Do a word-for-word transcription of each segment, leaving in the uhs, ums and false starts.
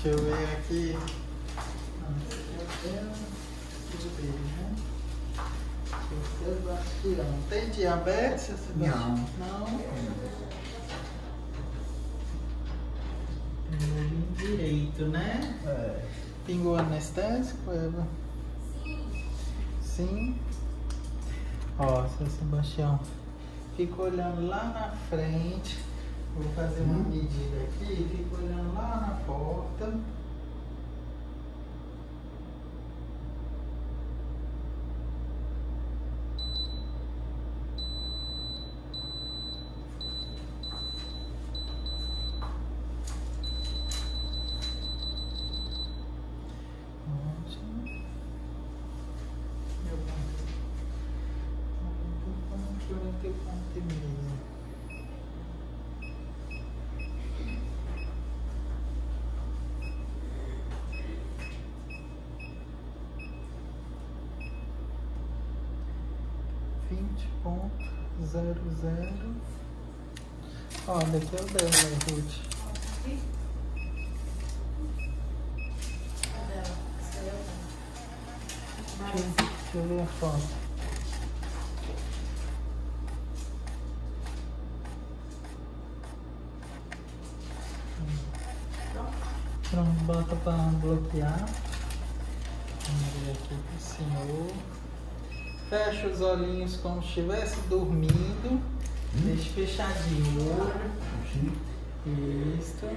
Deixa eu ver aqui. Tudo né? Sebastião. Tem diabetes, Sebastião? Não. Não. Tem olhinho direito, né? É. Pingou anestésico, Eva? Sim. Sim. Ó, seu Sebastião, fica olhando lá na frente. Vou fazer uma hum. medida aqui, fica olhando lá na porta. quarenta e quatro e meio. vinte ponto zero zero. Olha, aqui é o dela, Ruth. Aqui? A dela. Essa é a Deixa, deixa eu ver a foto. Pronto, bota para bloquear. Vamos ver aqui pro senhor. Fecha os olhinhos como se estivesse dormindo. Hum. Deixa fechadinho o olho. Sim. Isso.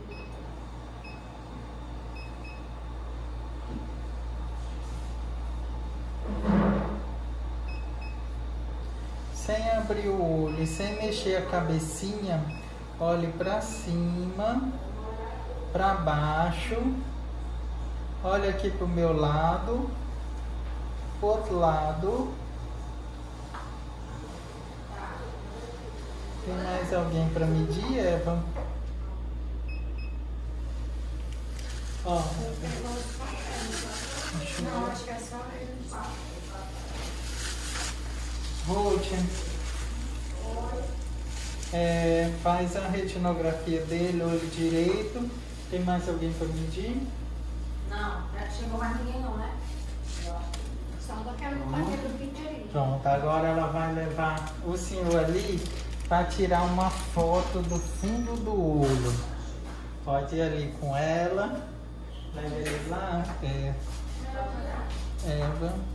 Sem abrir o olho e sem mexer a cabecinha, olhe para cima, para baixo. Olha aqui pro meu lado, pro outro lado. Tem mais alguém para medir, Eva? Ó. Não, acho que é só ele. Ruth, é, faz a retinografia dele, olho direito. Tem mais alguém para medir? Não, não chegou mais ninguém não, né? Só daquela parte do pinheirinho. Pronto, agora ela vai levar o senhor ali para tirar uma foto do fundo do olho. Pode ir ali com ela. Leva ele lá. É. Eva.